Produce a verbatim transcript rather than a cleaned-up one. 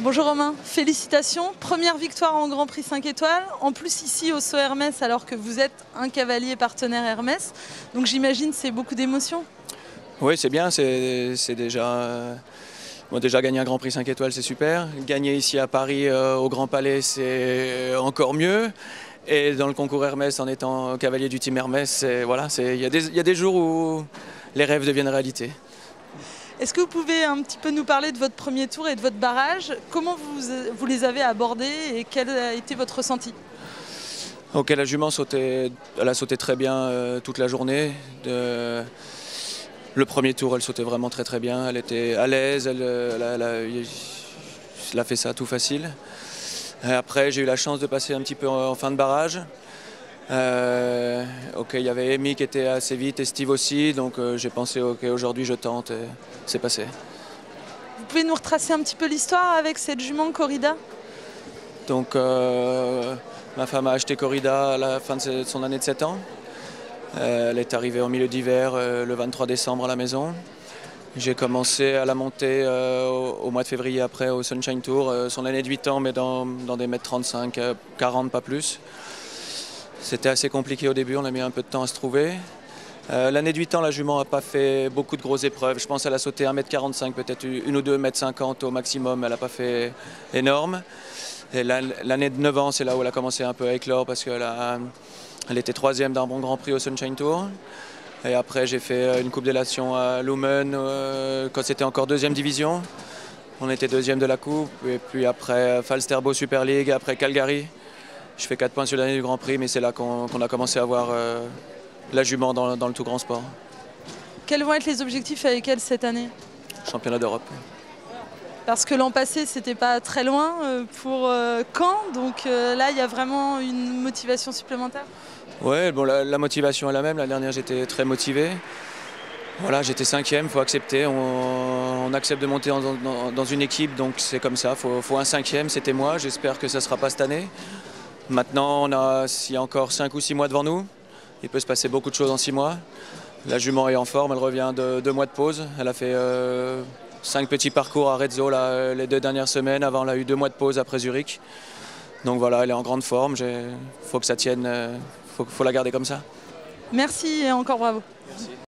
Bonjour Romain, félicitations, première victoire en Grand Prix cinq étoiles, en plus ici au Saut Hermès alors que vous êtes un cavalier partenaire Hermès, donc j'imagine c'est beaucoup d'émotions. Oui, c'est bien, c'est déjà, euh, bon, déjà gagner un Grand Prix cinq étoiles, c'est super. Gagner ici à Paris euh, au Grand Palais, c'est encore mieux. Et dans le concours Hermès, en étant cavalier du team Hermès, voilà, il y, y a des jours où les rêves deviennent réalité. Est-ce que vous pouvez un petit peu nous parler de votre premier tour et de votre barrage? Comment vous, vous les avez abordés et quel a été votre ressenti? Ok, la jument sautait, elle a sauté très bien euh, toute la journée. De... Le premier tour, elle sautait vraiment très très bien. Elle était à l'aise, elle, elle, elle, elle, elle a fait ça tout facile. Et après, j'ai eu la chance de passer un petit peu en, en fin de barrage. Euh, ok, il y avait Amy qui était assez vite et Steve aussi, donc euh, j'ai pensé ok, aujourd'hui je tente et c'est passé. Vous pouvez nous retracer un petit peu l'histoire avec cette jument Corrida? Donc euh, ma femme a acheté Corrida à la fin de son année de sept ans. Euh, elle est arrivée en milieu d'hiver euh, le vingt-trois décembre à la maison. J'ai commencé à la monter euh, au, au mois de février après au Sunshine Tour, euh, son année de huit ans mais dans, dans des mètres trente-cinq, quarante pas plus. C'était assez compliqué au début, on a mis un peu de temps à se trouver. Euh, L'année de huit ans, la jument n'a pas fait beaucoup de grosses épreuves. Je pense qu'elle a sauté un mètre quarante-cinq, peut-être une ou deux mètres cinquante au maximum. Elle n'a pas fait énorme. L'année de neuf ans, c'est là où elle a commencé un peu à éclore parce qu'elle elle était troisième d'un bon Grand Prix au Sunshine Tour. Et après, j'ai fait une coupe d'élation à Lumen euh, quand c'était encore deuxième division. On était deuxième de la coupe. Et puis après, Falsterbo Super League, après Calgary. Je fais quatre points sur l'année du Grand Prix, mais c'est là qu'on qu'on a commencé à voir euh, la jument dans, dans le tout grand sport. Quels vont être les objectifs avec elle cette année? Championnat d'Europe. Parce que l'an passé, c'était pas très loin pour euh, Caen, donc euh, là, il y a vraiment une motivation supplémentaire? Oui, bon, la, la motivation est la même. La dernière, j'étais très motivé. Voilà, j'étais cinquième, il faut accepter. On, on accepte de monter en, dans, dans une équipe, donc c'est comme ça. Il faut, faut un cinquième, c'était moi. J'espère que ça ne sera pas cette année. Maintenant, on a, il y a encore cinq ou six mois devant nous. Il peut se passer beaucoup de choses en six mois. La jument est en forme, elle revient de deux mois de pause. Elle a fait euh, cinq petits parcours à Rezzo là, les deux dernières semaines. Avant, elle a eu deux mois de pause après Zurich. Donc voilà, elle est en grande forme. Il faut que ça tienne, il faut, faut la garder comme ça. Merci et encore bravo. Merci.